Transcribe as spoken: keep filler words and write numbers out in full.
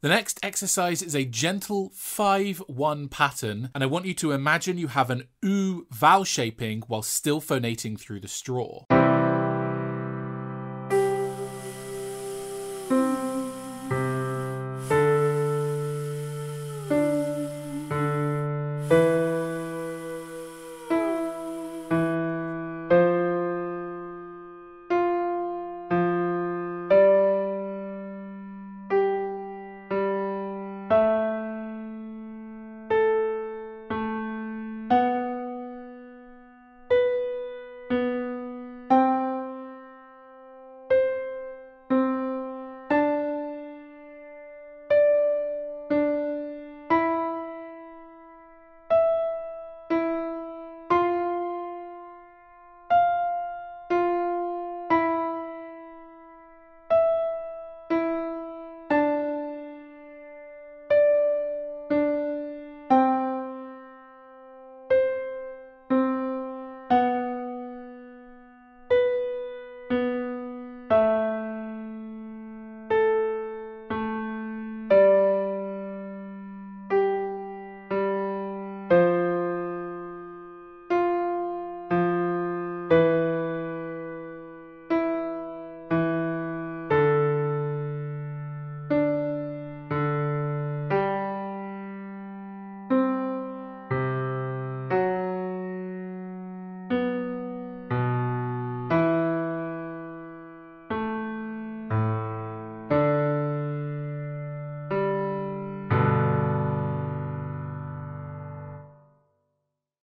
The next exercise is a gentle five one pattern, and I want you to imagine you have an oo vowel shaping while still phonating through the straw.